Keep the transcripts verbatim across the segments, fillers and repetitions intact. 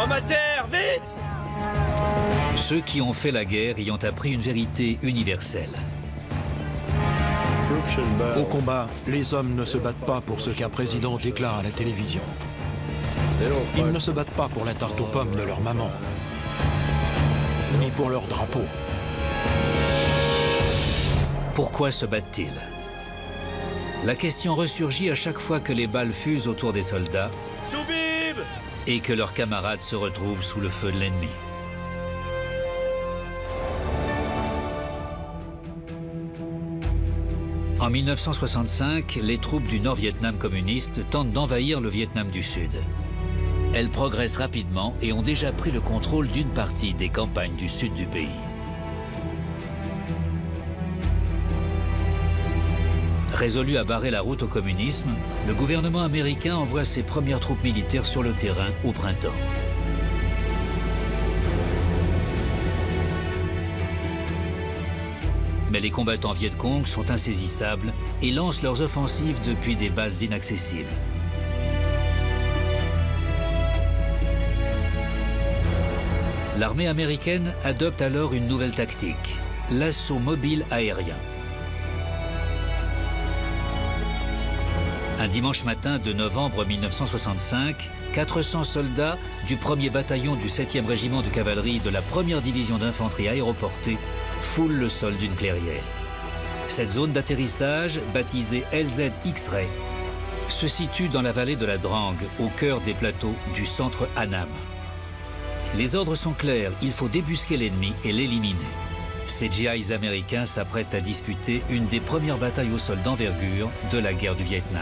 Hommes à terre, vite! Ceux qui ont fait la guerre y ont appris une vérité universelle. Au combat, les hommes ne se battent pas pour ce qu'un président déclare à la télévision. Ils ne se battent pas pour la tarte aux pommes de leur maman, ni pour leur drapeau. Pourquoi se battent-ils? La question ressurgit à chaque fois que les balles fusent autour des soldats Toubib! Et que leurs camarades se retrouvent sous le feu de l'ennemi. En mille neuf cent soixante-cinq, les troupes du Nord-Vietnam communiste tentent d'envahir le Vietnam du Sud. Elles progressent rapidement et ont déjà pris le contrôle d'une partie des campagnes du sud du pays. Résolu à barrer la route au communisme, le gouvernement américain envoie ses premières troupes militaires sur le terrain au printemps. Mais les combattants Viet Cong sont insaisissables et lancent leurs offensives depuis des bases inaccessibles. L'armée américaine adopte alors une nouvelle tactique, l'assaut mobile aérien. Un dimanche matin de novembre mille neuf cent soixante-cinq, quatre cents soldats du premier bataillon du septième régiment de cavalerie de la première division d'infanterie aéroportée foulent le sol d'une clairière. Cette zone d'atterrissage, baptisée L Z X-Ray, se situe dans la vallée de la Drang, au cœur des plateaux du centre Annam. Les ordres sont clairs, il faut débusquer l'ennemi et l'éliminer. Ces G Is américains s'apprêtent à disputer une des premières batailles au sol d'envergure de la guerre du Vietnam.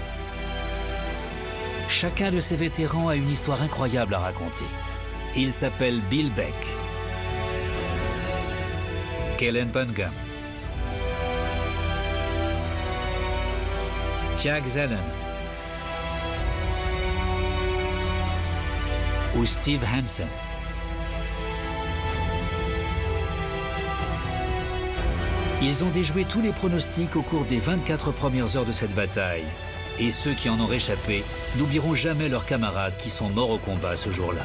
Chacun de ces vétérans a une histoire incroyable à raconter. Il s'appelle Bill Beck, Kellen Bungum, Jack Zellen ou Steve Hansen. Ils ont déjoué tous les pronostics au cours des vingt-quatre premières heures de cette bataille. Et ceux qui en ont réchappé n'oublieront jamais leurs camarades qui sont morts au combat ce jour-là.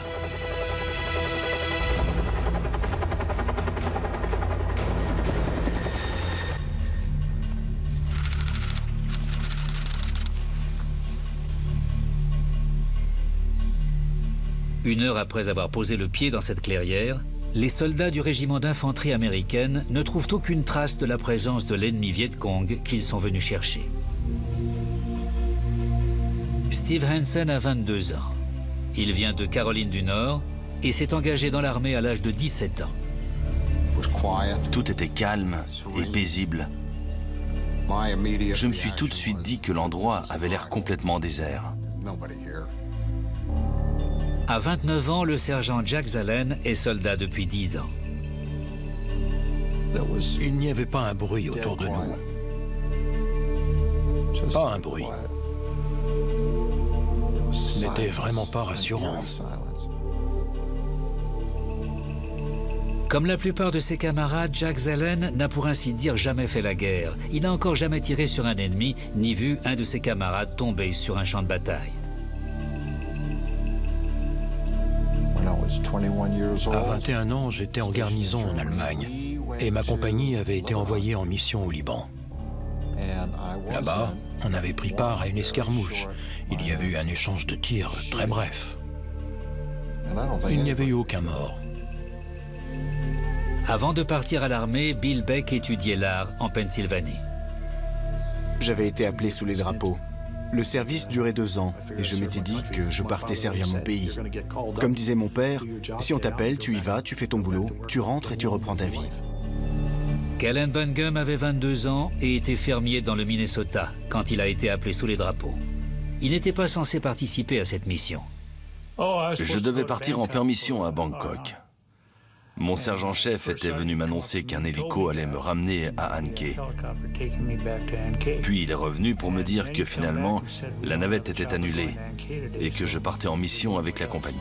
Une heure après avoir posé le pied dans cette clairière, les soldats du régiment d'infanterie américaine ne trouvent aucune trace de la présence de l'ennemi Viet Cong qu'ils sont venus chercher. Steve Hansen a vingt-deux ans. Il vient de Caroline du Nord et s'est engagé dans l'armée à l'âge de dix-sept ans. Tout était calme et paisible. Je me suis tout de suite dit que l'endroit avait l'air complètement désert. À vingt-neuf ans, le sergent Jack Zellen est soldat depuis dix ans. Il n'y avait pas un bruit autour de nous. Pas un bruit. Ce n'était vraiment pas rassurant. Comme la plupart de ses camarades, Jack Zellen n'a pour ainsi dire jamais fait la guerre. Il n'a encore jamais tiré sur un ennemi, ni vu un de ses camarades tomber sur un champ de bataille. À vingt et un ans, j'étais en garnison en Allemagne et ma compagnie avait été envoyée en mission au Liban. Là-bas, on avait pris part à une escarmouche. Il y avait eu un échange de tirs très bref. Il n'y avait eu aucun mort. Avant de partir à l'armée, Bill Beck étudiait l'art en Pennsylvanie. J'avais été appelé sous les drapeaux. Le service durait deux ans et je m'étais dit que je partais servir mon pays. Comme disait mon père, si on t'appelle, tu y vas, tu fais ton boulot, tu rentres et tu reprends ta vie. Kellen Bungum avait vingt-deux ans et était fermier dans le Minnesota quand il a été appelé sous les drapeaux. Il n'était pas censé participer à cette mission. Je devais partir en permission à Bangkok. Mon sergent-chef était venu m'annoncer qu'un hélico allait me ramener à An Khe. Puis il est revenu pour me dire que finalement, la navette était annulée et que je partais en mission avec la compagnie.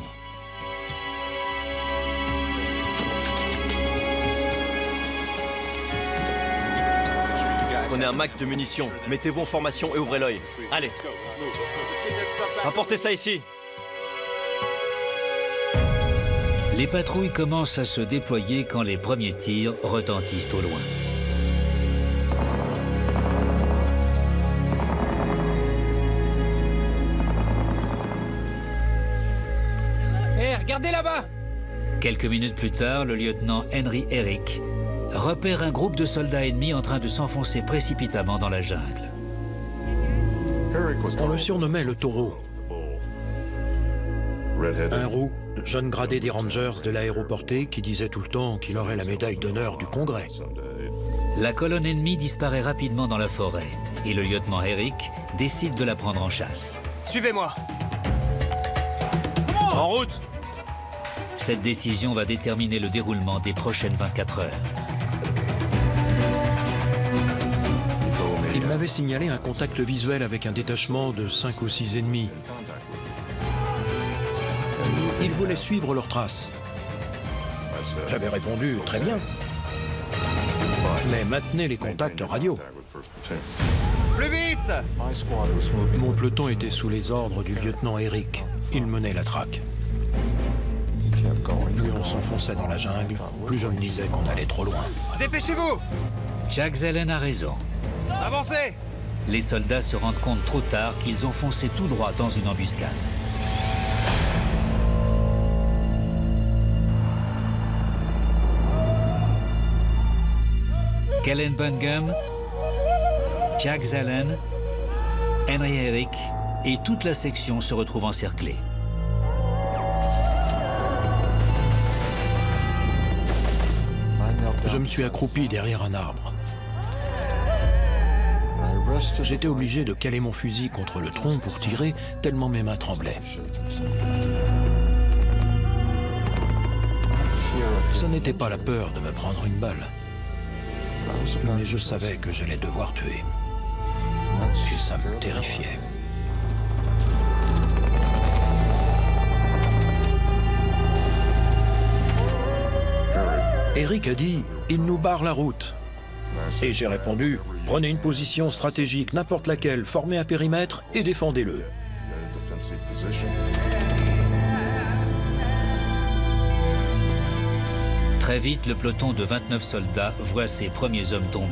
Prenez un max de munitions, mettez-vous en formation et ouvrez l'œil. Allez. Apportez ça ici. Les patrouilles commencent à se déployer quand les premiers tirs retentissent au loin. Hé, hey, regardez là-bas! Quelques minutes plus tard, le lieutenant Henry Herrick repère un groupe de soldats ennemis en train de s'enfoncer précipitamment dans la jungle. On le surnommait le taureau. Un roux, jeune gradé des Rangers de l'aéroporté qui disait tout le temps qu'il aurait la médaille d'honneur du Congrès. La colonne ennemie disparaît rapidement dans la forêt et le lieutenant Herrick décide de la prendre en chasse. Suivez-moi. En route. Cette décision va déterminer le déroulement des prochaines vingt-quatre heures. Il m'avait signalé un contact visuel avec un détachement de cinq ou six ennemis. Ils voulaient suivre leurs traces. J'avais répondu « Très bien ». Mais maintenez les contacts radio. Plus vite! Mon peloton était sous les ordres du lieutenant Herrick. Il menait la traque. Plus on s'enfonçait dans la jungle, plus je me disais qu'on allait trop loin. Dépêchez-vous! Jack Zellen a raison. Avancez! Les soldats se rendent compte trop tard qu'ils ont foncé tout droit dans une embuscade. Kellen Bungum, Jack Zellen, Henry Herrick et toute la section se retrouvent encerclés. Je me suis accroupi derrière un arbre. J'étais obligé de caler mon fusil contre le tronc pour tirer, tellement mes mains tremblaient. Ce n'était pas la peur de me prendre une balle, mais je savais que j'allais devoir tuer. Et ça me terrifiait. Herrick a dit « Il nous barre la route ». Et j'ai répondu « Prenez une position stratégique, n'importe laquelle, formez un périmètre et défendez-le ». Très vite, le peloton de vingt-neuf soldats voit ses premiers hommes tomber.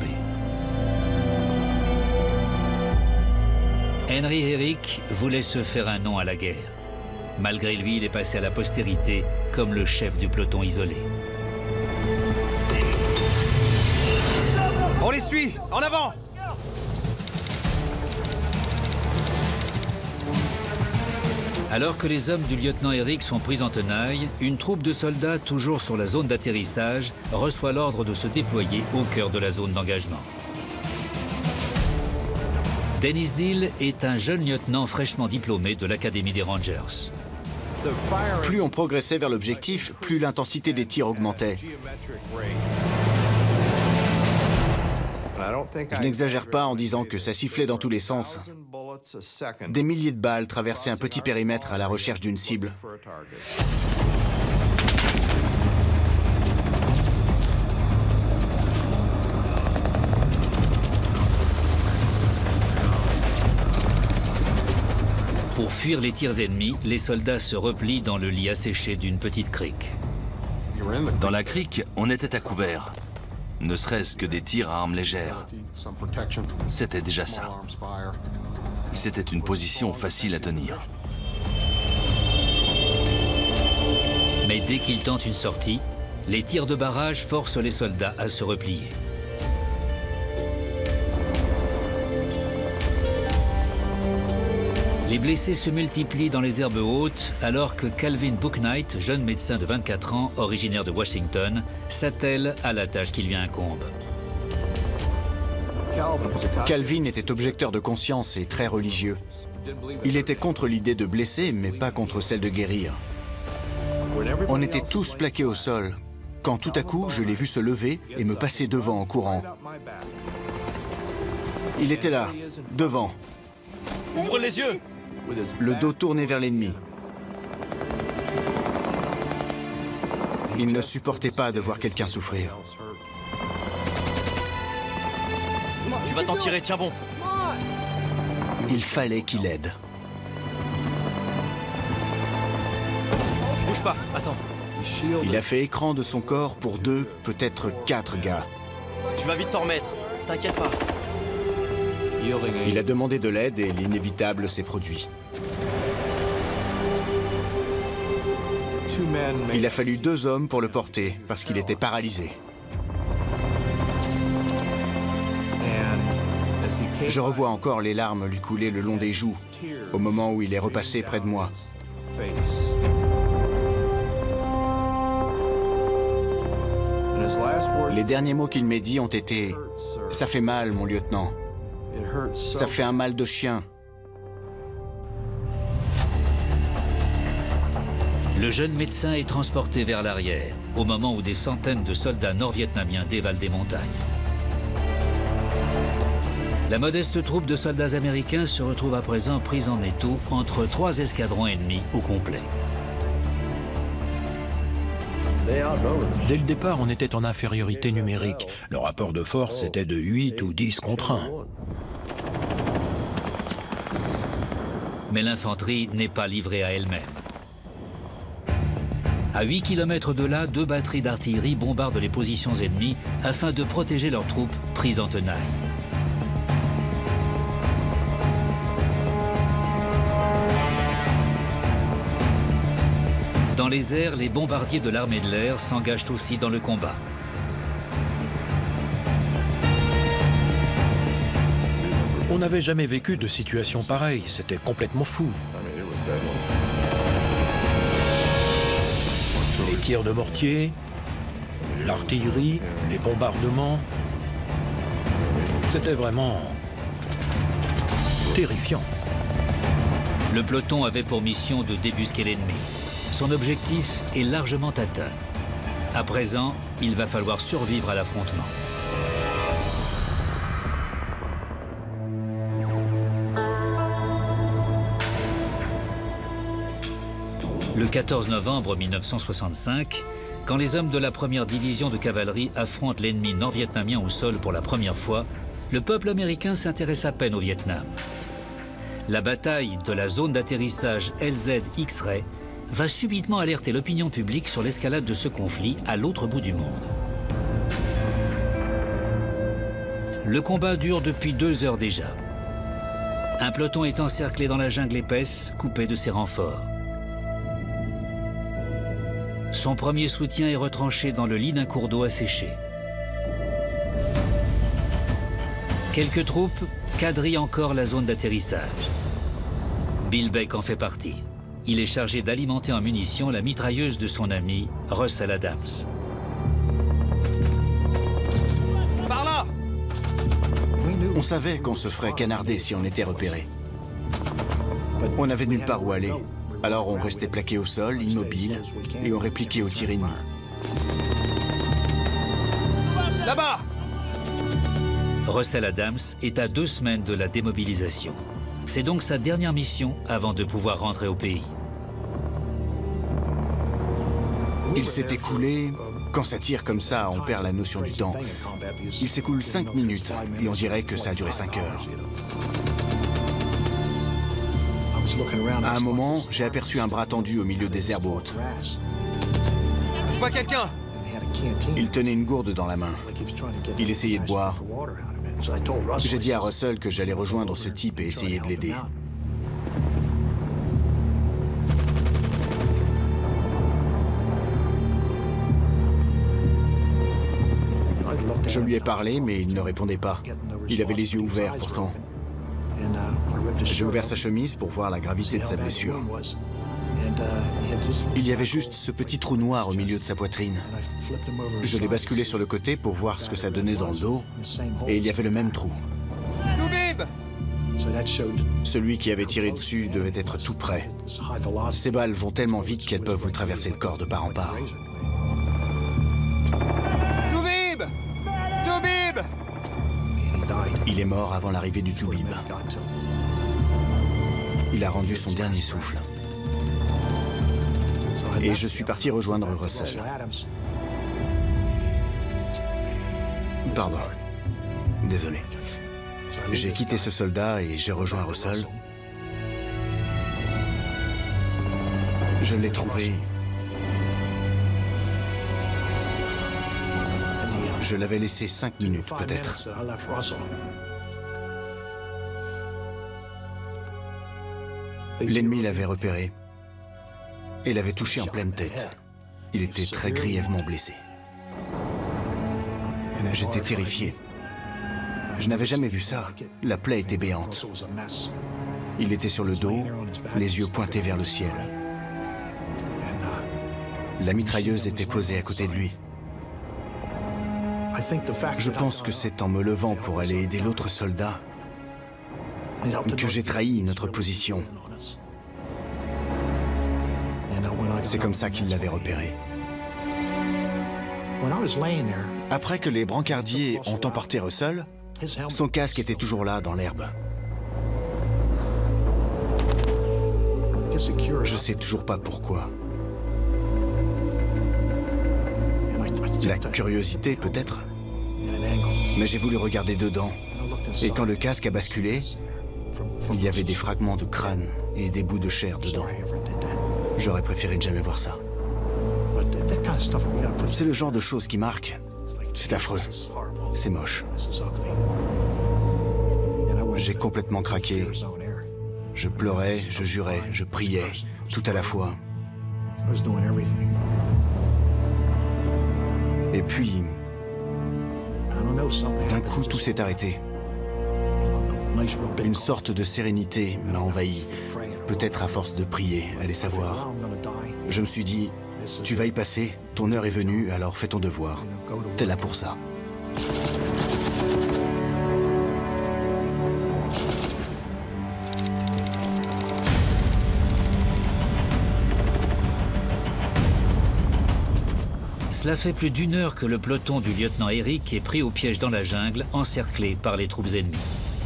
Henry Herrick voulait se faire un nom à la guerre. Malgré lui, il est passé à la postérité comme le chef du peloton isolé. On les suit! En avant! Alors que les hommes du lieutenant Herrick sont pris en tenaille, une troupe de soldats toujours sur la zone d'atterrissage reçoit l'ordre de se déployer au cœur de la zone d'engagement. Dennis Deal est un jeune lieutenant fraîchement diplômé de l'Académie des Rangers. Plus on progressait vers l'objectif, plus l'intensité des tirs augmentait. Je n'exagère pas en disant que ça sifflait dans tous les sens. Des milliers de balles traversaient un petit périmètre à la recherche d'une cible. Pour fuir les tirs ennemis, les soldats se replient dans le lit asséché d'une petite crique. Dans la crique, on était à couvert. Ne serait-ce que des tirs à armes légères. C'était déjà ça. C'était une position facile à tenir. Mais dès qu'ils tentent une sortie, les tirs de barrage forcent les soldats à se replier. Les blessés se multiplient dans les herbes hautes alors que Calvin Bouknight, jeune médecin de vingt-quatre ans, originaire de Washington, s'attelle à la tâche qui lui incombe. Calvin était objecteur de conscience et très religieux. Il était contre l'idée de blesser, mais pas contre celle de guérir. On était tous plaqués au sol, quand tout à coup, je l'ai vu se lever et me passer devant en courant. Il était là, devant. Ouvre les yeux! Le dos tourné vers l'ennemi. Il ne supportait pas de voir quelqu'un souffrir. Tu vas t'en tirer, tiens bon. Il fallait qu'il aide. Bouge pas, attends. Il a fait écran de son corps pour deux, peut-être quatre gars. Tu vas vite t'en remettre. T'inquiète pas. Il a demandé de l'aide et l'inévitable s'est produit. Il a fallu deux hommes pour le porter, parce qu'il était paralysé. Je revois encore les larmes lui couler le long des joues, au moment où il est repassé près de moi. Les derniers mots qu'il m'ait dit ont été « Ça fait mal, mon lieutenant. Ça fait un mal de chien. » Le jeune médecin est transporté vers l'arrière, au moment où des centaines de soldats nord-vietnamiens dévalent des montagnes. La modeste troupe de soldats américains se retrouve à présent prise en étau entre trois escadrons ennemis au complet. Dès le départ, on était en infériorité numérique. Le rapport de force était de huit ou dix contre un. Mais l'infanterie n'est pas livrée à elle-même. À huit kilomètres de là, deux batteries d'artillerie bombardent les positions ennemies afin de protéger leurs troupes prises en tenaille. Dans les airs, les bombardiers de l'armée de l'air s'engagent aussi dans le combat. On n'avait jamais vécu de situation pareille, c'était complètement fou. Les tirs de mortier, l'artillerie, les bombardements, c'était vraiment terrifiant. Le peloton avait pour mission de débusquer l'ennemi. Son objectif est largement atteint. À présent, il va falloir survivre à l'affrontement. Le quatorze novembre mille neuf cent soixante-cinq, quand les hommes de la première division de cavalerie affrontent l'ennemi nord-vietnamien au sol pour la première fois, le peuple américain s'intéresse à peine au Vietnam. La bataille de la zone d'atterrissage L Z X-Ray va subitement alerter l'opinion publique sur l'escalade de ce conflit à l'autre bout du monde. Le combat dure depuis deux heures déjà. Un peloton est encerclé dans la jungle épaisse, coupé de ses renforts. Son premier soutien est retranché dans le lit d'un cours d'eau asséché. Quelques troupes quadrillent encore la zone d'atterrissage. Bill Beck en fait partie. Il est chargé d'alimenter en munitions la mitrailleuse de son ami Russell Adams. Par là! On savait qu'on se ferait canarder si on était repéré. On n'avait nulle part où aller. Alors on restait plaqué au sol, immobile, et on répliquait aux tirs ennemis. Là-bas! Russell Adams est à deux semaines de la démobilisation. C'est donc sa dernière mission avant de pouvoir rentrer au pays. Il s'est écoulé... Quand ça tire comme ça, on perd la notion du temps. Il s'écoule cinq minutes, et on dirait que ça a duré cinq heures. À un moment, j'ai aperçu un bras tendu au milieu des herbes hautes. Je vois quelqu'un! Il tenait une gourde dans la main. Il essayait de boire. J'ai dit à Russell que j'allais rejoindre ce type et essayer de l'aider. Je lui ai parlé, mais il ne répondait pas. Il avait les yeux ouverts, pourtant. J'ai ouvert sa chemise pour voir la gravité de sa blessure. Il y avait juste ce petit trou noir au milieu de sa poitrine. Je l'ai basculé sur le côté pour voir ce que ça donnait dans le dos, et il y avait le même trou. Toubib! Celui qui avait tiré dessus devait être tout près. Ces balles vont tellement vite qu'elles peuvent vous traverser le corps de part en part. Toubib! Toubib! Il est mort avant l'arrivée du Toubib. Il a rendu son dernier souffle. Et je suis parti rejoindre Russell. Pardon. Désolé. J'ai quitté ce soldat et j'ai rejoint Russell. Je l'ai trouvé Je l'avais laissé cinq minutes, peut-être. L'ennemi l'avait repéré et l'avait touché en pleine tête. Il était très grièvement blessé. J'étais terrifié. Je n'avais jamais vu ça. La plaie était béante. Il était sur le dos, les yeux pointés vers le ciel. La mitrailleuse était posée à côté de lui. Je pense que c'est en me levant pour aller aider l'autre soldat que j'ai trahi notre position. C'est comme ça qu'il l'avait repéré. Après que les brancardiers ont emporté Russell, son casque était toujours là, dans l'herbe. Je sais toujours pas pourquoi. La curiosité, peut-être. Mais j'ai voulu regarder dedans. Et quand le casque a basculé, il y avait des fragments de crâne et des bouts de chair dedans. J'aurais préféré ne jamais voir ça. C'est le genre de choses qui marquent. C'est affreux. C'est moche. J'ai complètement craqué. Je pleurais, je jurais, je priais, tout à la fois. Et puis, d'un coup, tout s'est arrêté. Une sorte de sérénité m'a envahi, peut-être à force de prier, allez savoir. Je me suis dit, tu vas y passer, ton heure est venue, alors fais ton devoir. T'es là pour ça. Cela fait plus d'une heure que le peloton du lieutenant Eric est pris au piège dans la jungle, encerclé par les troupes ennemies.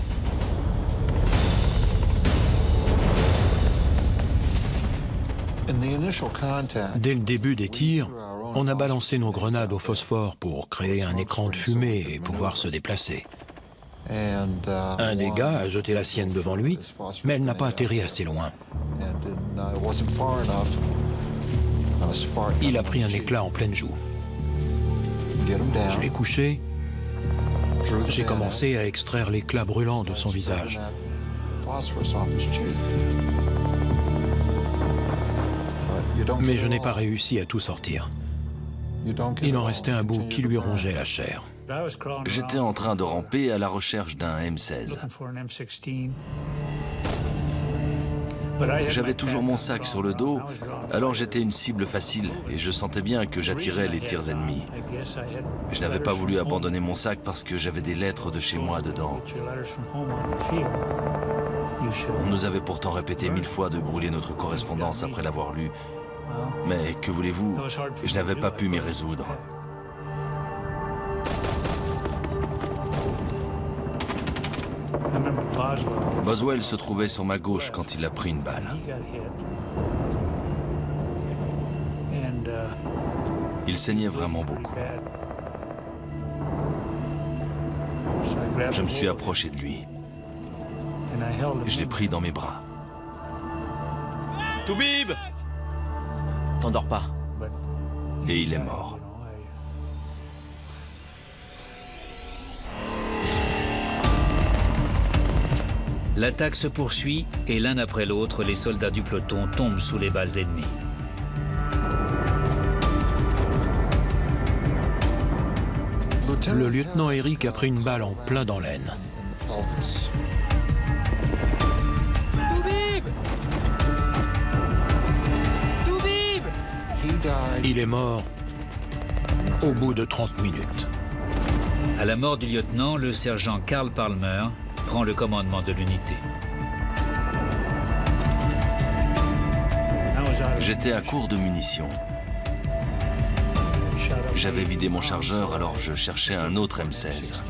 Dès le début des tirs, on a balancé nos grenades au phosphore pour créer un écran de fumée et pouvoir se déplacer. Un des gars a jeté la sienne devant lui, mais elle n'a pas atterri assez loin. Il a pris un éclat en pleine joue. Je l'ai couché. J'ai commencé à extraire l'éclat brûlant de son visage. Mais je n'ai pas réussi à tout sortir. Il en restait un bout qui lui rongeait la chair. J'étais en train de ramper à la recherche d'un M seize. J'avais toujours mon sac sur le dos, alors j'étais une cible facile et je sentais bien que j'attirais les tirs ennemis. Je n'avais pas voulu abandonner mon sac parce que j'avais des lettres de chez moi dedans. On nous avait pourtant répété mille fois de brûler notre correspondance après l'avoir lue. Mais que voulez-vous, je n'avais pas pu m'y résoudre. Boswell se trouvait sur ma gauche quand il a pris une balle. Il saignait vraiment beaucoup. Je me suis approché de lui. Je l'ai pris dans mes bras. Toubib! T'endors pas. Et il est mort. L'attaque se poursuit et l'un après l'autre, les soldats du peloton tombent sous les balles ennemies. Le lieutenant Eric a pris une balle en plein dans l'aine. Toubib! Toubib! Il est mort au bout de trente minutes. À la mort du lieutenant, le sergent Carl Palmer prend le commandement de l'unité. J'étais à court de munitions. J'avais vidé mon chargeur, alors je cherchais un autre M seize.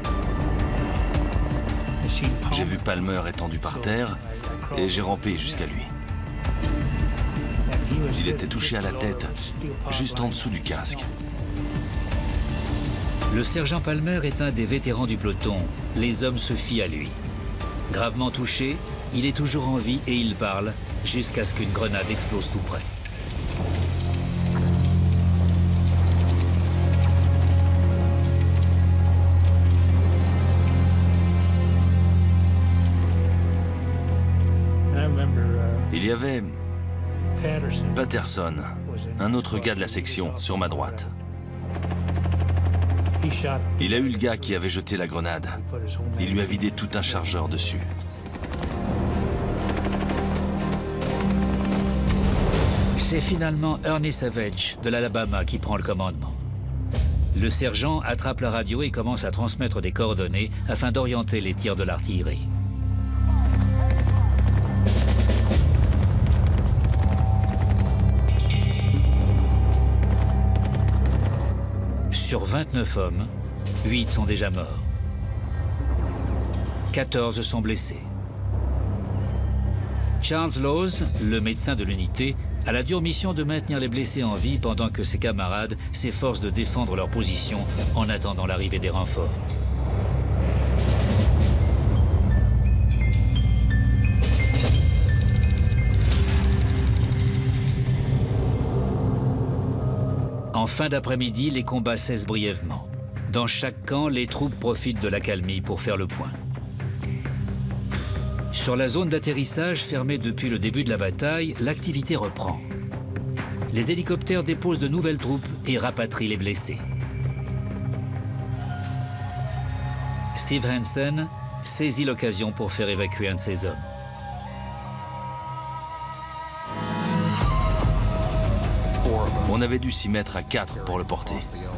J'ai vu Palmer étendu par terre et j'ai rampé jusqu'à lui. Il était touché à la tête, juste en dessous du casque. Le sergent Palmer est un des vétérans du peloton. Les hommes se fient à lui. Gravement touché, il est toujours en vie et il parle jusqu'à ce qu'une grenade explose tout près. Il y avait Patterson, un autre gars de la section, sur ma droite. Il a eu le gars qui avait jeté la grenade. Il lui a vidé tout un chargeur dessus. C'est finalement Ernie Savage de l'Alabama qui prend le commandement. Le sergent attrape la radio et commence à transmettre des coordonnées afin d'orienter les tirs de l'artillerie. Sur vingt-neuf hommes, huit sont déjà morts. quatorze sont blessés. Charles Laws, le médecin de l'unité, a la dure mission de maintenir les blessés en vie pendant que ses camarades s'efforcent de défendre leur position en attendant l'arrivée des renforts. En fin d'après-midi, les combats cessent brièvement. Dans chaque camp, les troupes profitent de l'accalmie pour faire le point. Sur la zone d'atterrissage fermée depuis le début de la bataille, l'activité reprend. Les hélicoptères déposent de nouvelles troupes et rapatrient les blessés. Steve Hansen saisit l'occasion pour faire évacuer un de ses hommes. On avait dû s'y mettre à quatre pour le porter.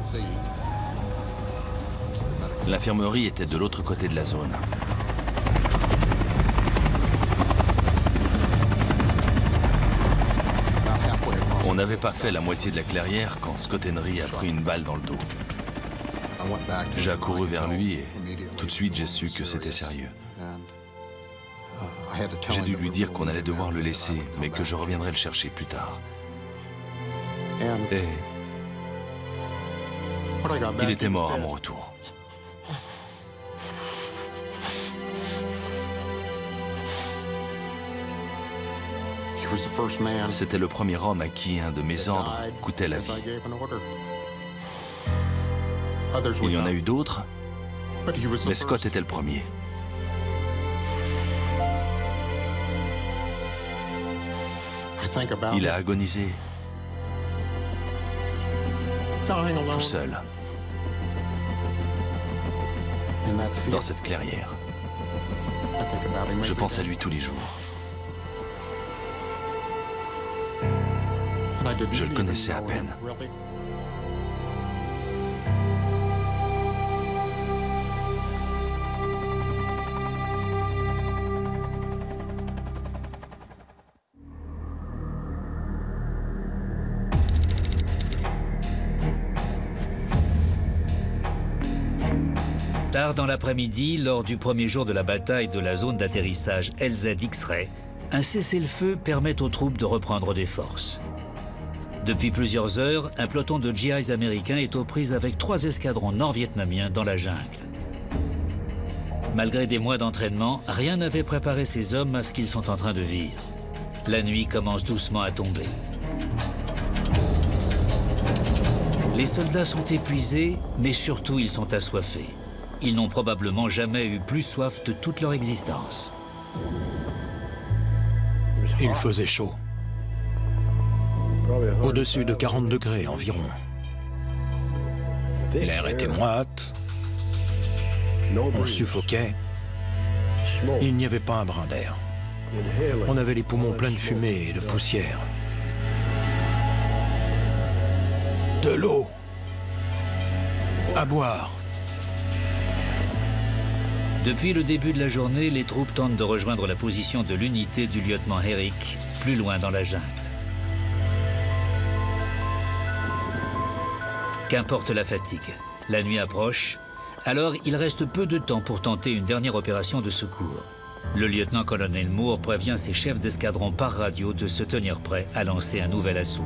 L'infirmerie était de l'autre côté de la zone. On n'avait pas fait la moitié de la clairière quand Scott Henry a pris une balle dans le dos. J'ai accouru vers lui et tout de suite j'ai su que c'était sérieux. J'ai dû lui dire qu'on allait devoir le laisser, mais que je reviendrais le chercher plus tard. Et il était mort à mon retour. C'était le premier homme à qui un de mes ordres coûtait la vie. Il y en a eu d'autres, mais Scott était le premier. Il a agonisé tout seul dans cette clairière. Je pense à lui tous les jours. Je le connaissais à peine. Tard dans l'après-midi, lors du premier jour de la bataille de la zone d'atterrissage L Z X-Ray, un cessez-le-feu permet aux troupes de reprendre des forces. Depuis plusieurs heures, un peloton de G Is américains est aux prises avec trois escadrons nord-vietnamiens dans la jungle. Malgré des mois d'entraînement, rien n'avait préparé ces hommes à ce qu'ils sont en train de vivre. La nuit commence doucement à tomber. Les soldats sont épuisés, mais surtout ils sont assoiffés. Ils n'ont probablement jamais eu plus soif de toute leur existence. Il faisait chaud. Au-dessus de quarante degrés environ. L'air était moite. On suffoquait. Il n'y avait pas un brin d'air. On avait les poumons pleins de fumée et de poussière. De l'eau. À boire. Depuis le début de la journée, les troupes tentent de rejoindre la position de l'unité du lieutenant Herrick, plus loin dans la jungle. Qu'importe la fatigue, la nuit approche, alors il reste peu de temps pour tenter une dernière opération de secours. Le lieutenant-colonel Moore prévient ses chefs d'escadron par radio de se tenir prêts à lancer un nouvel assaut.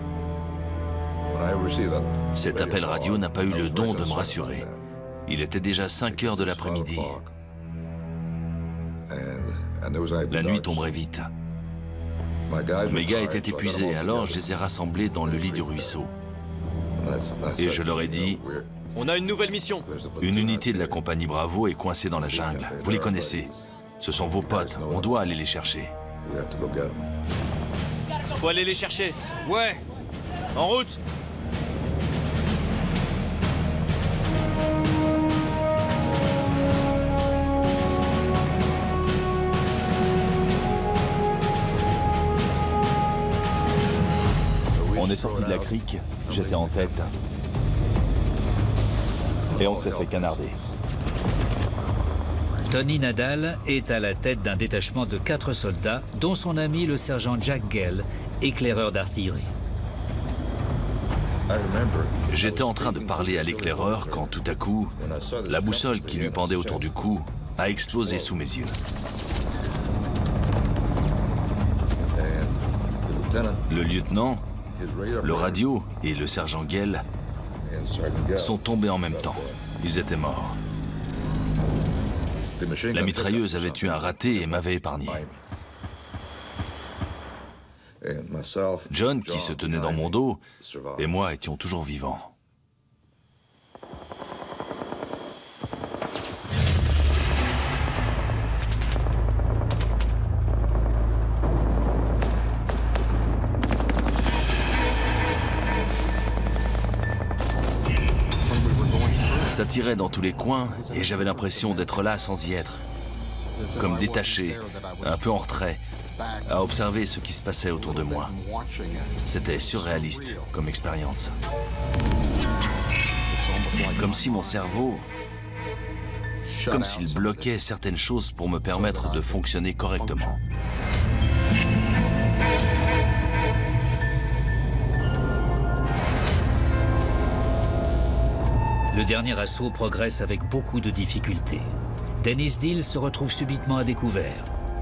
Cet appel radio n'a pas eu le don de me rassurer. Il était déjà cinq heures de l'après-midi. La nuit tomberait vite. Mes gars étaient épuisés, alors je les ai rassemblés dans le lit du ruisseau. Et je leur ai dit, On a une nouvelle mission. une unité de la compagnie Bravo est coincée dans la jungle. Vous les connaissez. Ce sont vos potes. On doit aller les chercher. Faut aller les chercher. Ouais. En route. On est sorti de la crique, j'étais en tête. Et on s'est fait canarder. Tony Nadal est à la tête d'un détachement de quatre soldats, dont son ami le sergent Jack Gell, éclaireur d'artillerie. J'étais en train de parler à l'éclaireur quand tout à coup, la boussole qui lui pendait autour du cou a explosé sous mes yeux. Le lieutenant, le radio et le sergent Gell sont tombés en même temps. Ils étaient morts. La mitrailleuse avait eu un raté et m'avait épargné. John, qui se tenait dans mon dos, et moi étions toujours vivants. Ça tirait dans tous les coins et j'avais l'impression d'être là sans y être. Comme détaché, un peu en retrait, à observer ce qui se passait autour de moi. C'était surréaliste comme expérience. Comme si mon cerveau, comme s'il bloquait certaines choses pour me permettre de fonctionner correctement. Le dernier assaut progresse avec beaucoup de difficultés. Dennis Deal se retrouve subitement à découvert.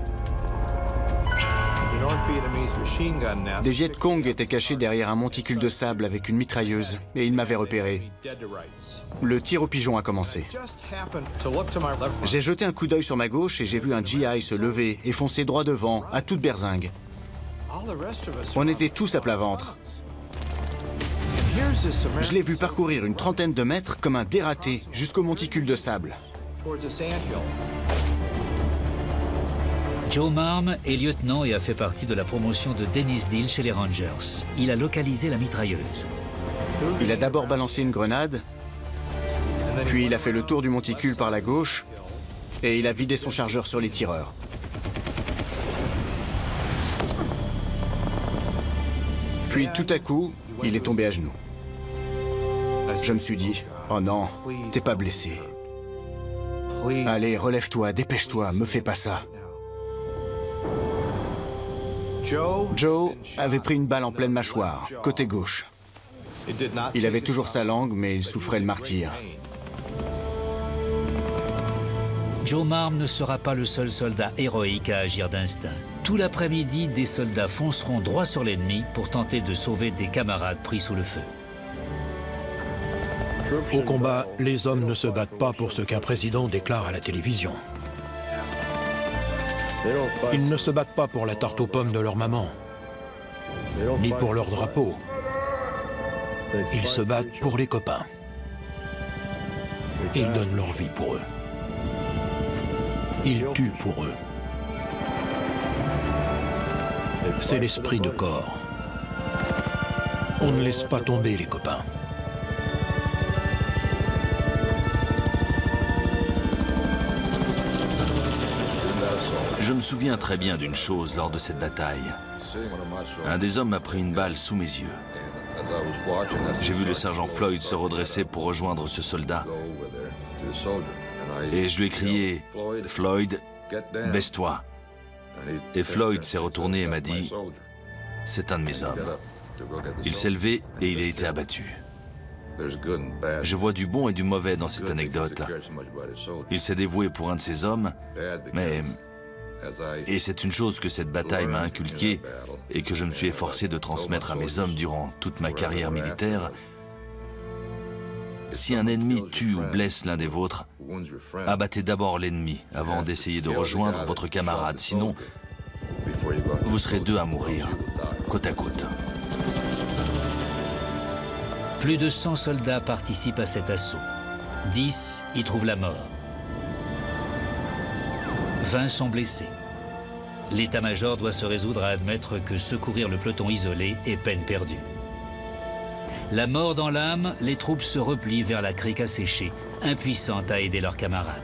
Des Viet Cong étaient cachés derrière un monticule de sable avec une mitrailleuse et ils m'avaient repéré. Le tir au pigeon a commencé. J'ai jeté un coup d'œil sur ma gauche et j'ai vu un G I se lever et foncer droit devant, à toute berzingue. On était tous à plat ventre. Je l'ai vu parcourir une trentaine de mètres comme un dératé jusqu'au monticule de sable. Joe Marm est lieutenant et a fait partie de la promotion de Dennis Deal chez les Rangers. Il a localisé la mitrailleuse. Il a d'abord balancé une grenade, puis il a fait le tour du monticule par la gauche et il a vidé son chargeur sur les tireurs. Puis tout à coup, il est tombé à genoux. Je me suis dit, oh non, t'es pas blessé. Allez, relève-toi, dépêche-toi, me fais pas ça. Joe avait pris une balle en pleine mâchoire, côté gauche. Il avait toujours sa langue, mais il souffrait le martyre. Joe Marm ne sera pas le seul soldat héroïque à agir d'instinct. Tout l'après-midi, des soldats fonceront droit sur l'ennemi pour tenter de sauver des camarades pris sous le feu. Au combat, les hommes ne se battent pas pour ce qu'un président déclare à la télévision. Ils ne se battent pas pour la tarte aux pommes de leur maman, ni pour leur drapeau. Ils se battent pour les copains. Ils donnent leur vie pour eux. Ils tuent pour eux. C'est l'esprit de corps. On ne laisse pas tomber les copains. Je me souviens très bien d'une chose lors de cette bataille. Un des hommes m'a pris une balle sous mes yeux. J'ai vu le sergent Floyd se redresser pour rejoindre ce soldat. Et je lui ai crié, « Floyd, baisse-toi ». Et Floyd s'est retourné et m'a dit, « C'est un de mes hommes ». Il s'est levé et il a été abattu. Je vois du bon et du mauvais dans cette anecdote. Il s'est dévoué pour un de ses hommes, mais... Et c'est une chose que cette bataille m'a inculquée et que je me suis efforcé de transmettre à mes hommes durant toute ma carrière militaire. Si un ennemi tue ou blesse l'un des vôtres, abattez d'abord l'ennemi avant d'essayer de rejoindre votre camarade. Sinon, vous serez deux à mourir, côte à côte. Plus de cent soldats participent à cet assaut. dix y trouvent la mort. vingt sont blessés. l'état-major doit se résoudre à admettre que secourir le peloton isolé est peine perdue. La mort dans l'âme, les troupes se replient vers la crique asséchée, impuissantes à aider leurs camarades.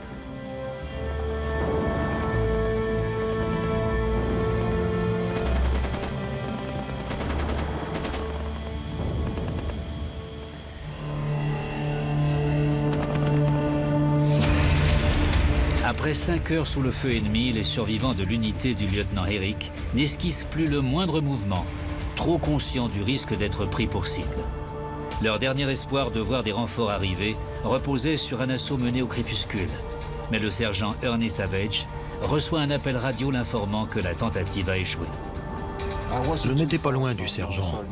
Après cinq heures sous le feu ennemi, les survivants de l'unité du lieutenant Herrick n'esquissent plus le moindre mouvement, trop conscients du risque d'être pris pour cible. Leur dernier espoir de voir des renforts arriver reposait sur un assaut mené au crépuscule. Mais le sergent Ernie Savage reçoit un appel radio l'informant que la tentative a échoué. Je n'étais pas loin du sergent.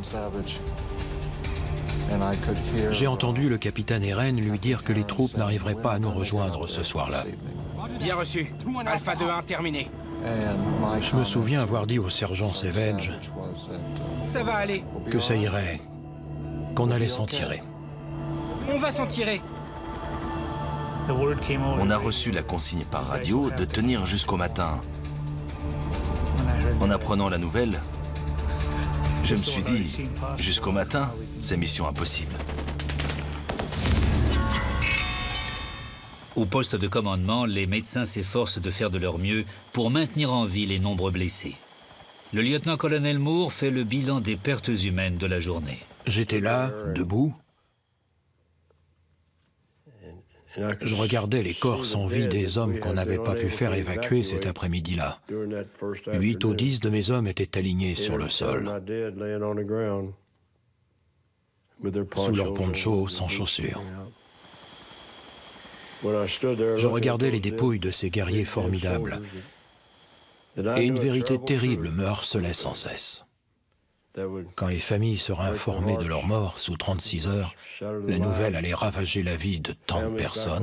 J'ai entendu le capitaine Eren lui dire que les troupes n'arriveraient pas à nous rejoindre ce soir-là. Bien reçu. Alpha deux un terminé. Je me souviens avoir dit au sergent Savage Ça va aller. que ça irait, qu'on allait s'en tirer. On va s'en tirer. On a reçu la consigne par radio de tenir jusqu'au matin. En apprenant la nouvelle, je me suis dit, jusqu'au matin, c'est mission impossible. Au poste de commandement, les médecins s'efforcent de faire de leur mieux pour maintenir en vie les nombreux blessés. Le lieutenant-colonel Moore fait le bilan des pertes humaines de la journée. J'étais là, debout. Je regardais les corps sans vie des hommes qu'on n'avait pas pu faire évacuer cet après-midi-là. Huit ou dix de mes hommes étaient alignés sur le sol, sous leur poncho, sans chaussures. Je regardais les dépouilles de ces guerriers formidables, et une vérité terrible me harcelait sans cesse. Quand les familles seraient informées de leur mort sous trente-six heures, la nouvelle allait ravager la vie de tant de personnes.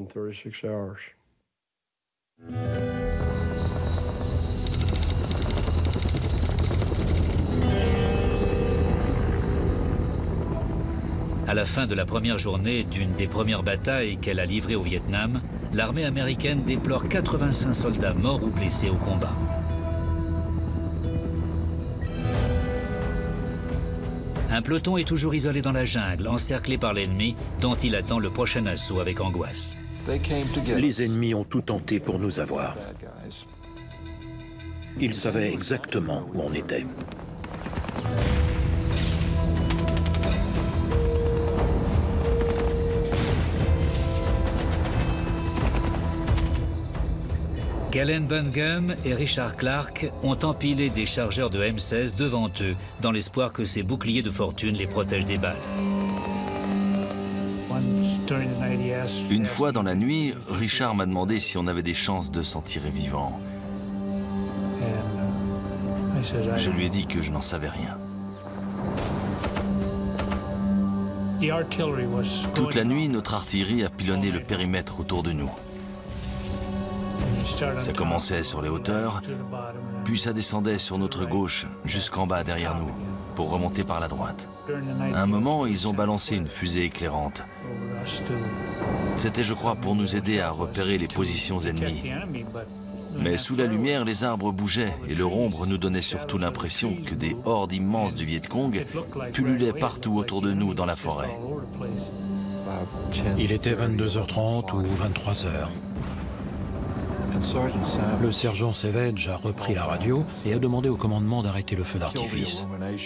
À la fin de la première journée d'une des premières batailles qu'elle a livrées au Vietnam, l'armée américaine déplore quatre-vingt-cinq soldats morts ou blessés au combat. Un peloton est toujours isolé dans la jungle, encerclé par l'ennemi, dont il attend le prochain assaut avec angoisse. Les ennemis ont tout tenté pour nous avoir. Ils savaient exactement où on était. Kellen Bungum et Richard Clark ont empilé des chargeurs de M seize devant eux, dans l'espoir que ces boucliers de fortune les protègent des balles. Une fois dans la nuit, Richard m'a demandé si on avait des chances de s'en tirer vivant. Je lui ai dit que je n'en savais rien. Toute la nuit, notre artillerie a pilonné le périmètre autour de nous. Ça commençait sur les hauteurs, puis ça descendait sur notre gauche jusqu'en bas derrière nous, pour remonter par la droite. À un moment, ils ont balancé une fusée éclairante. C'était, je crois, pour nous aider à repérer les positions ennemies. Mais sous la lumière, les arbres bougeaient et leur ombre nous donnait surtout l'impression que des hordes immenses du Viet Cong pullulaient partout autour de nous dans la forêt. Il était vingt-deux heures trente ou vingt-trois heures. Le sergent Savage a repris la radio et a demandé au commandement d'arrêter le feu d'artifice.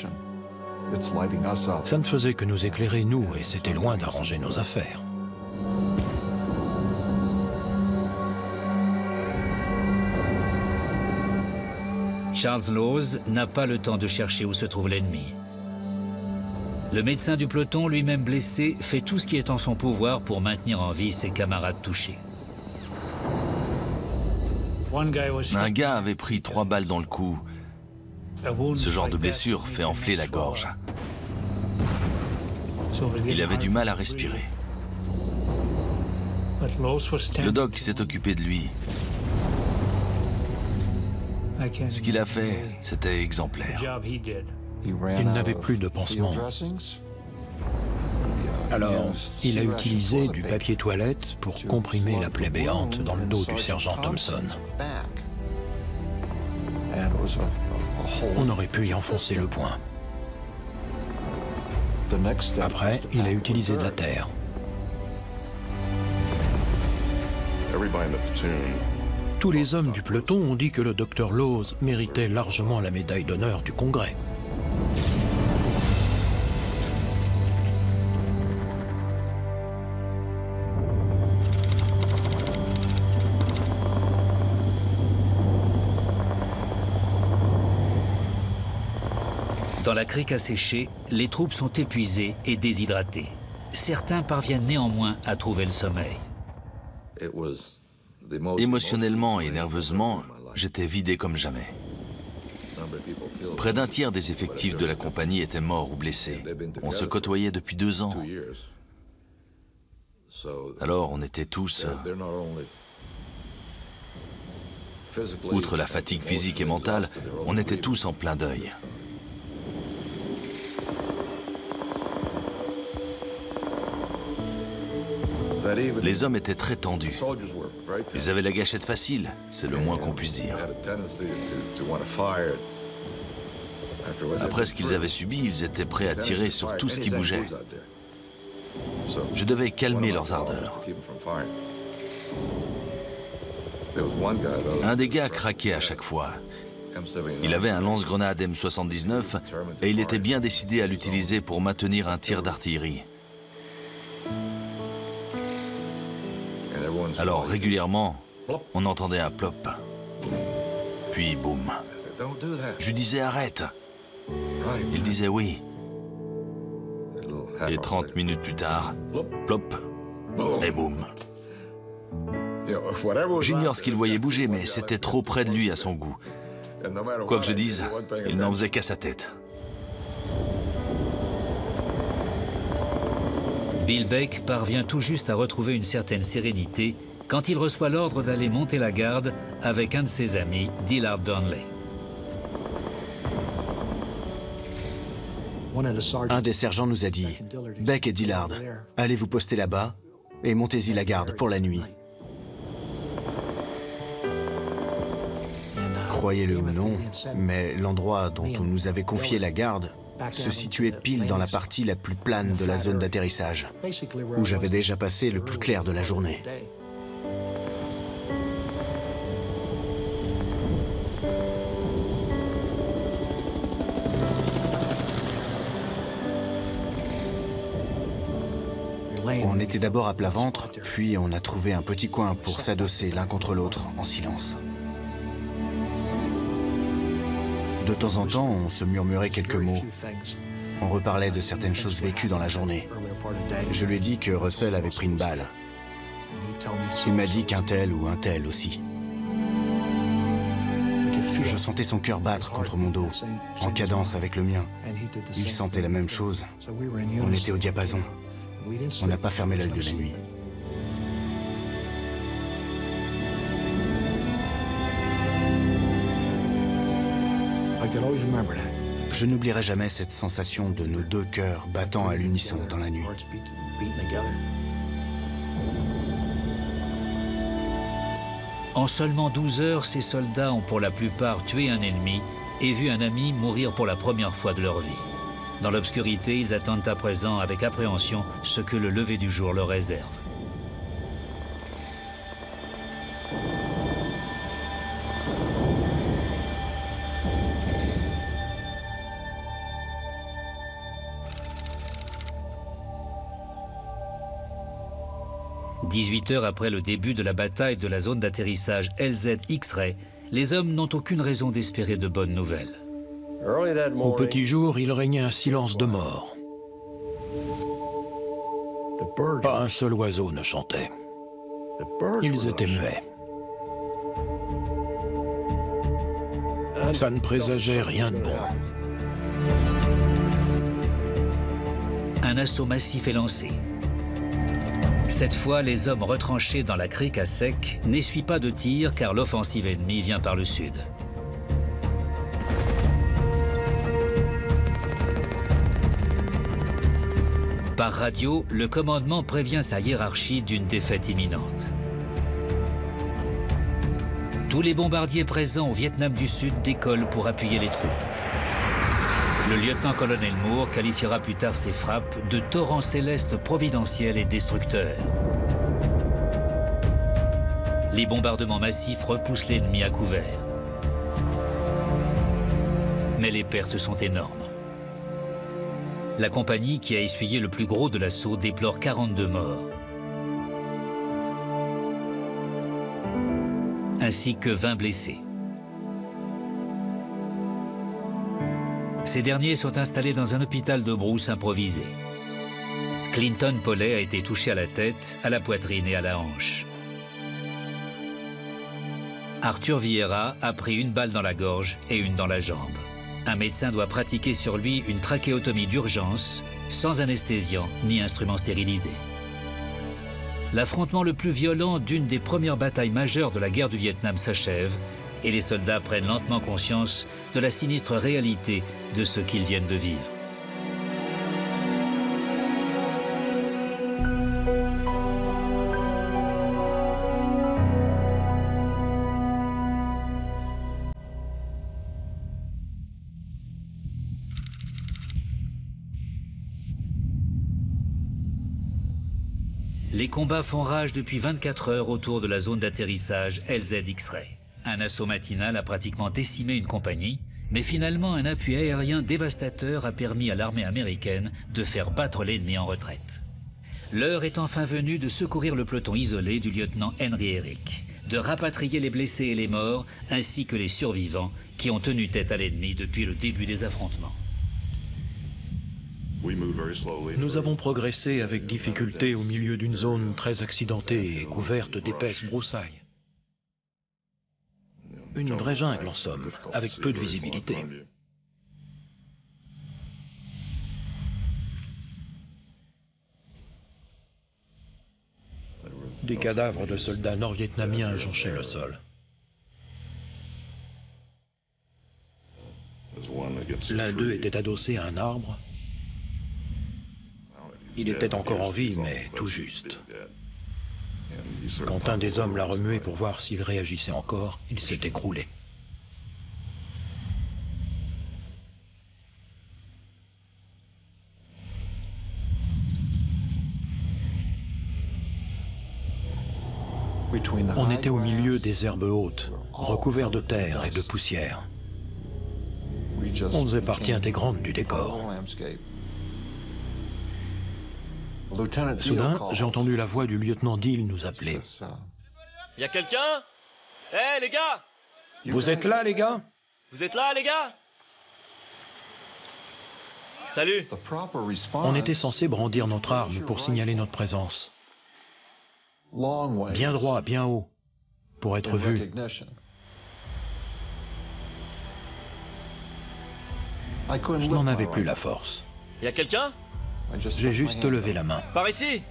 Ça ne faisait que nous éclairer, nous, et c'était loin d'arranger nos affaires. Charles Laws n'a pas le temps de chercher où se trouve l'ennemi. Le médecin du peloton, lui-même blessé, fait tout ce qui est en son pouvoir pour maintenir en vie ses camarades touchés. Un gars avait pris trois balles dans le cou. Ce genre de blessure fait enfler la gorge. Il avait du mal à respirer. Le doc s'est occupé de lui. Ce qu'il a fait, c'était exemplaire. Il n'avait plus de pansement. Alors, il a utilisé du papier toilette pour comprimer la plaie béante dans le dos du sergent Thompson. On aurait pu y enfoncer le poing. Après, il a utilisé de la terre. Tous les hommes du peloton ont dit que le docteur Laws méritait largement la médaille d'honneur du Congrès. Dans la crique asséchée, les troupes sont épuisées et déshydratées. Certains parviennent néanmoins à trouver le sommeil. Émotionnellement et nerveusement, j'étais vidé comme jamais. Près d'un tiers des effectifs de la compagnie étaient morts ou blessés. On se côtoyait depuis deux ans. Alors on était tous... Outre la fatigue physique et mentale, on était tous en plein deuil. Les hommes étaient très tendus. Ils avaient la gâchette facile, c'est le moins qu'on puisse dire. Après ce qu'ils avaient subi, ils étaient prêts à tirer sur tout ce qui bougeait. Je devais calmer leurs ardeurs. Un des gars craquait à chaque fois. Il avait un lance-grenade M soixante-dix-neuf et il était bien décidé à l'utiliser pour maintenir un tir d'artillerie. Alors régulièrement, on entendait un plop, puis boum. Je lui disais arrête. Il disait oui. Et trente minutes plus tard, plop, et boum. J'ignore ce qu'il voyait bouger, mais c'était trop près de lui à son goût. Quoi que je dise, il n'en faisait qu'à sa tête. Bill Beck parvient tout juste à retrouver une certaine sérénité quand il reçoit l'ordre d'aller monter la garde avec un de ses amis, Dillard Burnley. Un des sergents nous a dit, « Beck et Dillard, allez vous poster là-bas et montez-y la garde pour la nuit. » Croyez-le ou non, mais l'endroit dont on nous avait confié la garde se situait pile dans la partie la plus plane de la zone d'atterrissage, où j'avais déjà passé le plus clair de la journée. On était d'abord à plat ventre, puis on a trouvé un petit coin pour s'adosser l'un contre l'autre en silence. De temps en temps, on se murmurait quelques mots. On reparlait de certaines choses vécues dans la journée. Je lui ai dit que Russell avait pris une balle. Il m'a dit qu'un tel ou un tel aussi. Je sentais son cœur battre contre mon dos, en cadence avec le mien. Il sentait la même chose. On était au diapason. On n'a pas fermé l'œil de la nuit. Je n'oublierai jamais cette sensation de nos deux cœurs battant à l'unisson dans la nuit. En seulement douze heures, ces soldats ont pour la plupart tué un ennemi et vu un ami mourir pour la première fois de leur vie. Dans l'obscurité, ils attendent à présent avec appréhension ce que le lever du jour leur réserve. dix-huit heures après le début de la bataille de la zone d'atterrissage L Z X-Ray, les hommes n'ont aucune raison d'espérer de bonnes nouvelles. Au petit jour, il régnait un silence de mort. Pas un seul oiseau ne chantait. Ils étaient muets. Ça ne présageait rien de bon. Un assaut massif est lancé. Cette fois, les hommes retranchés dans la crique à sec n'essuient pas de tir car l'offensive ennemie vient par le sud. Par radio, le commandement prévient sa hiérarchie d'une défaite imminente. Tous les bombardiers présents au Vietnam du Sud décollent pour appuyer les troupes. Le lieutenant-colonel Moore qualifiera plus tard ces frappes de torrents célestes providentiels et destructeurs. Les bombardements massifs repoussent l'ennemi à couvert. Mais les pertes sont énormes. La compagnie, qui a essuyé le plus gros de l'assaut, déplore quarante-deux morts, ainsi que vingt blessés. Ces derniers sont installés dans un hôpital de brousse improvisé. Clinton Pollet a été touché à la tête, à la poitrine et à la hanche. Arthur Vieira a pris une balle dans la gorge et une dans la jambe. Un médecin doit pratiquer sur lui une trachéotomie d'urgence, sans anesthésiant ni instrument stérilisé. L'affrontement le plus violent d'une des premières batailles majeures de la guerre du Vietnam s'achève et les soldats prennent lentement conscience de la sinistre réalité de ce qu'ils viennent de vivre. Les combats font rage depuis vingt-quatre heures autour de la zone d'atterrissage L Z X-Ray. Un assaut matinal a pratiquement décimé une compagnie, mais finalement un appui aérien dévastateur a permis à l'armée américaine de faire battre l'ennemi en retraite. L'heure est enfin venue de secourir le peloton isolé du lieutenant Henry Herrick, de rapatrier les blessés et les morts, ainsi que les survivants qui ont tenu tête à l'ennemi depuis le début des affrontements. Nous avons progressé avec difficulté au milieu d'une zone très accidentée et couverte d'épaisses broussailles. Une vraie jungle en somme, avec peu de visibilité. Des cadavres de soldats nord-vietnamiens jonchaient le sol. L'un d'eux était adossé à un arbre. Il était encore en vie, mais tout juste. Quand un des hommes l'a remué pour voir s'il réagissait encore, il s'est écroulé. On était au milieu des herbes hautes, recouverts de terre et de poussière. On faisait partie intégrante du décor. Soudain, j'ai entendu la voix du lieutenant Deal nous appeler. « Y a quelqu'un? Hé, hey, les gars! Vous êtes là, les gars? Vous êtes là, les gars? Salut! » On était censé brandir notre arme pour signaler notre présence. Bien droit, bien haut, pour être vu. Je n'en avais plus la force. Y a quelqu'un? J'ai juste levé la main. Par ici!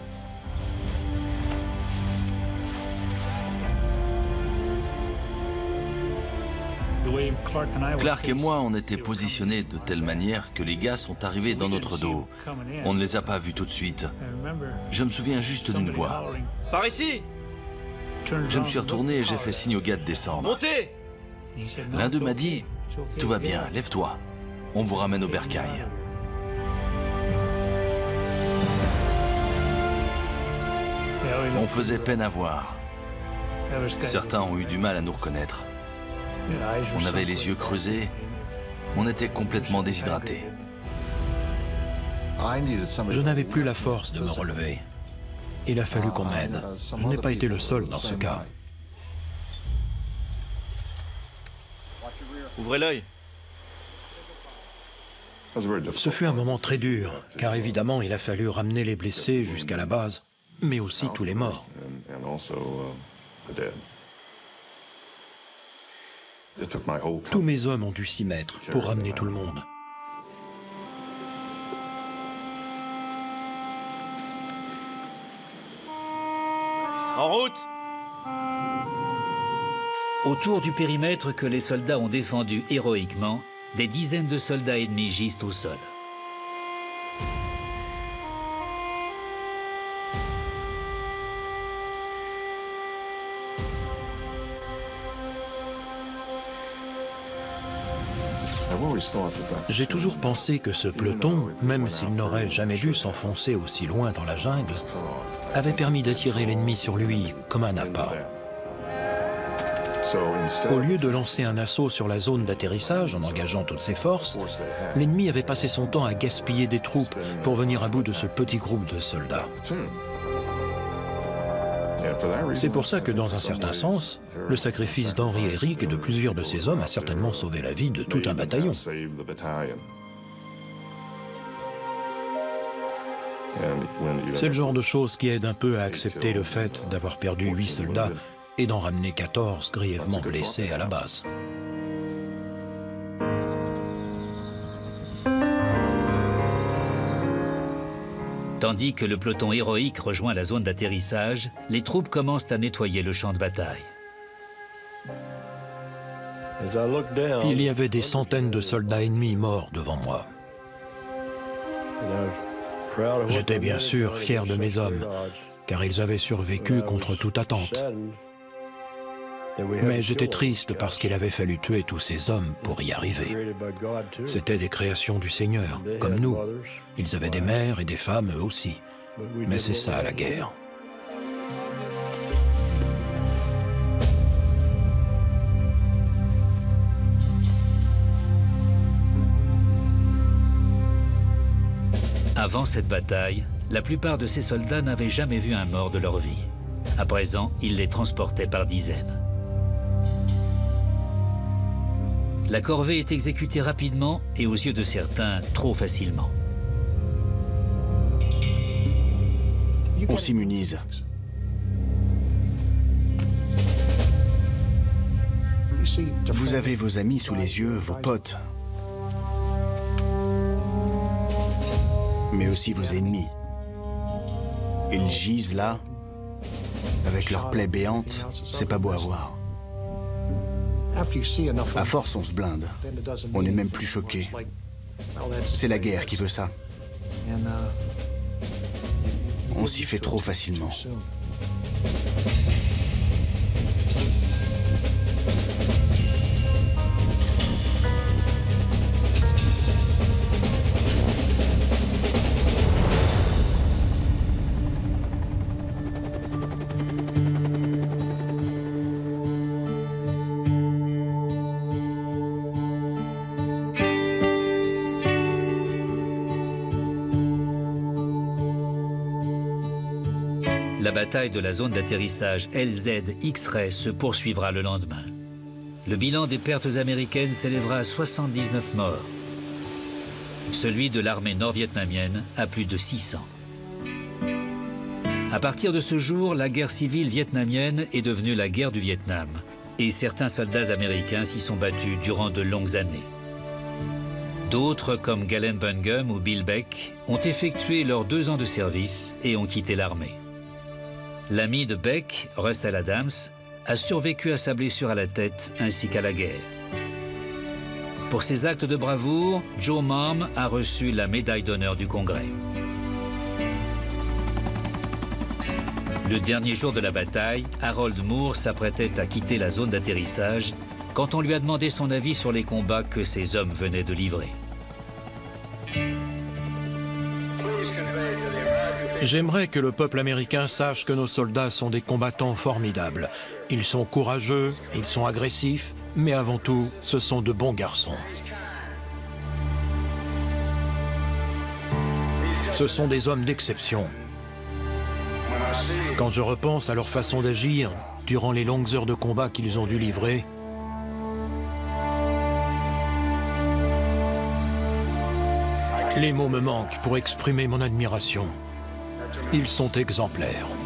Clark et moi, on était positionnés de telle manière que les gars sont arrivés dans notre dos. On ne les a pas vus tout de suite. Je me souviens juste d'une voix. Par ici! Je me suis retourné et j'ai fait signe aux gars de descendre. Montez! L'un d'eux m'a dit « Tout va bien, lève-toi. On vous ramène au bercail. » On faisait peine à voir. Certains ont eu du mal à nous reconnaître. On avait les yeux creusés. On était complètement déshydratés. Je n'avais plus la force de me relever. Il a fallu qu'on m'aide. Je n'ai pas été le seul dans ce cas. Ouvrez l'œil. Ce fut un moment très dur, car évidemment il a fallu ramener les blessés jusqu'à la base, mais aussi tous les morts. Tous mes hommes ont dû s'y mettre pour ramener tout le monde. En route! Autour du périmètre que les soldats ont défendu héroïquement, des dizaines de soldats ennemis gisent au sol. J'ai toujours pensé que ce peloton, même s'il n'aurait jamais dû s'enfoncer aussi loin dans la jungle, avait permis d'attirer l'ennemi sur lui comme un appât. Au lieu de lancer un assaut sur la zone d'atterrissage en engageant toutes ses forces, l'ennemi avait passé son temps à gaspiller des troupes pour venir à bout de ce petit groupe de soldats. C'est pour ça que, dans un certain sens, le sacrifice d'Henry Herrick et de plusieurs de ses hommes a certainement sauvé la vie de tout un bataillon. C'est le genre de choses qui aide un peu à accepter le fait d'avoir perdu huit soldats et d'en ramener quatorze grièvement blessés à la base. Tandis que le peloton héroïque rejoint la zone d'atterrissage, les troupes commencent à nettoyer le champ de bataille. Il y avait des centaines de soldats ennemis morts devant moi. J'étais bien sûr fier de mes hommes, car ils avaient survécu contre toute attente. Mais j'étais triste parce qu'il avait fallu tuer tous ces hommes pour y arriver. C'étaient des créations du Seigneur, comme nous. Ils avaient des mères et des femmes eux aussi. Mais c'est ça la guerre. Avant cette bataille, la plupart de ces soldats n'avaient jamais vu un mort de leur vie. À présent, ils les transportaient par dizaines. La corvée est exécutée rapidement et aux yeux de certains, trop facilement. On s'immunise. Vous avez vos amis sous les yeux, vos potes. Mais aussi vos ennemis. Ils gisent là, avec leurs plaies béantes, c'est pas beau à voir. À force, on se blinde. On n'est même plus choqué. C'est la guerre qui veut ça. On s'y fait trop facilement. La bataille de la zone d'atterrissage L Z X-Ray se poursuivra le lendemain. Le bilan des pertes américaines s'élèvera à soixante-dix-neuf morts. Celui de l'armée nord-vietnamienne à plus de six cents. À partir de ce jour, la guerre civile vietnamienne est devenue la guerre du Vietnam, et certains soldats américains s'y sont battus durant de longues années. D'autres, comme Galen Bungum ou Bill Beck, ont effectué leurs deux ans de service et ont quitté l'armée. L'ami de Beck, Russell Adams, a survécu à sa blessure à la tête ainsi qu'à la guerre. Pour ses actes de bravoure, Joe Malm a reçu la médaille d'honneur du Congrès. Le dernier jour de la bataille, Harold Moore s'apprêtait à quitter la zone d'atterrissage quand on lui a demandé son avis sur les combats que ses hommes venaient de livrer. J'aimerais que le peuple américain sache que nos soldats sont des combattants formidables. Ils sont courageux, ils sont agressifs, mais avant tout, ce sont de bons garçons. Ce sont des hommes d'exception. Quand je repense à leur façon d'agir durant les longues heures de combat qu'ils ont dû livrer, les mots me manquent pour exprimer mon admiration. Ils sont exemplaires.